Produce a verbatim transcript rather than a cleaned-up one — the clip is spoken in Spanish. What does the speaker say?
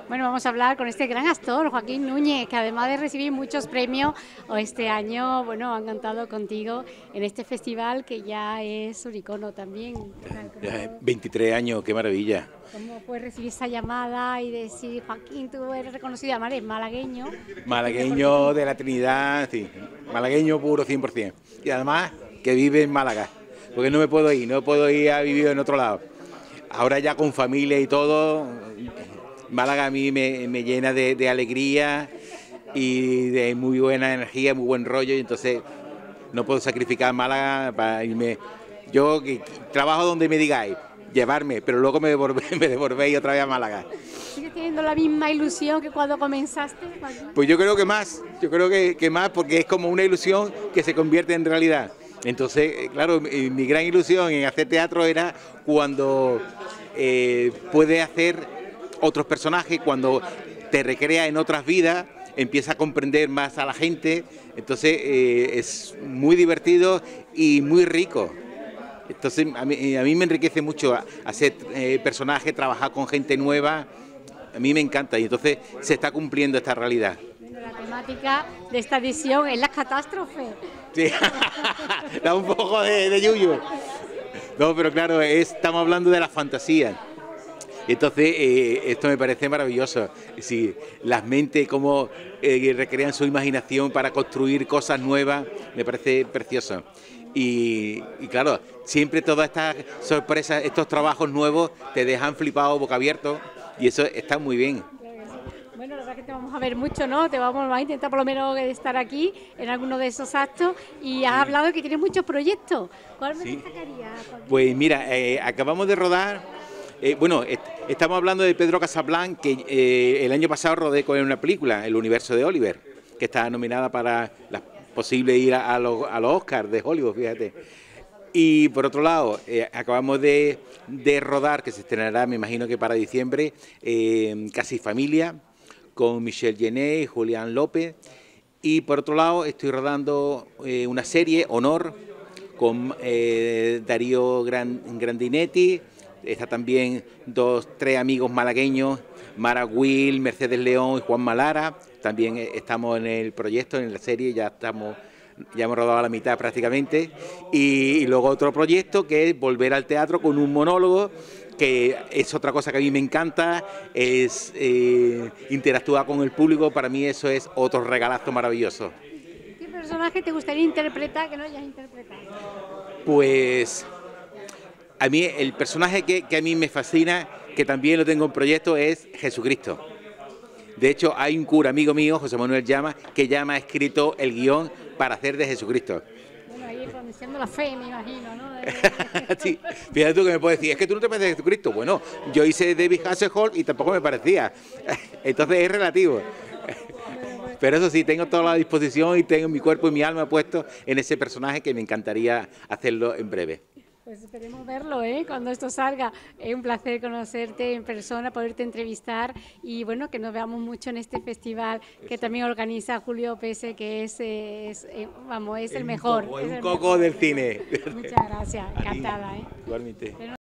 Bueno, vamos a hablar con este gran actor, Joaquín Núñez, que además de recibir muchos premios, este año, bueno, han cantado contigo en este festival que ya es un icono también. ¿Qué tal? ¿Cómo, veintitrés años, qué maravilla. cómo puedes recibir esa llamada y decir, Joaquín, tú eres reconocido, además eres malagueño? Malagueño de la Trinidad, sí, malagueño puro cien por cien. Y además que vive en Málaga, porque no me puedo ir, no puedo ir a vivir en otro lado. Ahora ya con familia y todo, Málaga a mí me, me llena de, de alegría y de muy buena energía, muy buen rollo, y entonces no puedo sacrificar Málaga para irme. Yo que, que trabajo donde me digáis, llevarme, pero luego me devolvéis, me devolvéis otra vez a Málaga. ¿Sigues teniendo la misma ilusión que cuando comenzaste, Joaquín? Pues yo creo que más, yo creo que, que más, porque es como una ilusión que se convierte en realidad. Entonces, claro, mi, mi gran ilusión en hacer teatro era cuando eh, puedes hacer otros personajes, cuando te recreas en otras vidas, empieza a comprender más a la gente, entonces eh, es muy divertido y muy rico. Entonces a mí, a mí me enriquece mucho hacer eh, personajes, trabajar con gente nueva, a mí me encanta y entonces se está cumpliendo esta realidad. La temática de esta edición es la catástrofe. Sí, da un poco de, de yuyu. No, pero claro, es, estamos hablando de la fantasía. Entonces, eh, esto me parece maravilloso. Sí, las mentes, cómo eh, recrean su imaginación para construir cosas nuevas, me parece precioso. Y, y claro, siempre todas estas sorpresas, estos trabajos nuevos, te dejan flipado, boca abierto, y eso está muy bien. Bueno, la verdad que te vamos a ver mucho, ¿no? Te vamos a intentar por lo menos estar aquí en alguno de esos actos y has hablado de que tienes muchos proyectos. ¿Cuál me Sí. destacaría, Joaquín? Pues mira, eh, acabamos de rodar, eh, bueno, est estamos hablando de Pedro Casablanca, que eh, el año pasado rodé con él una película, El universo de Oliver, que está nominada para la posible ir a, a los, a los Oscars de Hollywood, fíjate. Y por otro lado, eh, acabamos de, de rodar, que se estrenará, me imagino que para diciembre, eh, Casi Familia, con Michelle Jenner y Julián López. Y por otro lado, estoy rodando eh, una serie, Honor, con eh, Darío Gran, Grandinetti. Está también dos, tres amigos malagueños, Mara Will, Mercedes León y Juan Malara. También estamos en el proyecto, en la serie, ya estamos, ya hemos rodado a la mitad prácticamente. Y, y luego otro proyecto que es volver al teatro con un monólogo, que es otra cosa que a mí me encanta, es eh, interactuar con el público. Para mí eso es otro regalazo maravilloso. ¿Qué personaje te gustaría interpretar que no hayas interpretado? Pues a mí el personaje que, que a mí me fascina, que también lo tengo en proyecto, es Jesucristo. De hecho, hay un cura amigo mío, José Manuel Llama, que ya me ha escrito el guión para hacer de Jesucristo. Bueno, ahí pronunciando la fe, me imagino, ¿no? Sí, fíjate tú que me puedes decir, es que tú no te pareces a Jesucristo. Bueno, yo hice David Hasselhoff y tampoco me parecía. Entonces es relativo. Pero eso sí, tengo toda la disposición y tengo mi cuerpo y mi alma puesto en ese personaje que me encantaría hacerlo en breve. Pues esperemos verlo, ¿eh? Cuando esto salga. Es un placer conocerte en persona, poderte entrevistar y bueno, que nos veamos mucho en este festival que también organiza Julio Pese, que es, es, es vamos, es el mejor. Es un es el coco mejor. del cine. Muchas gracias, encantada, ¿eh? Igualmente.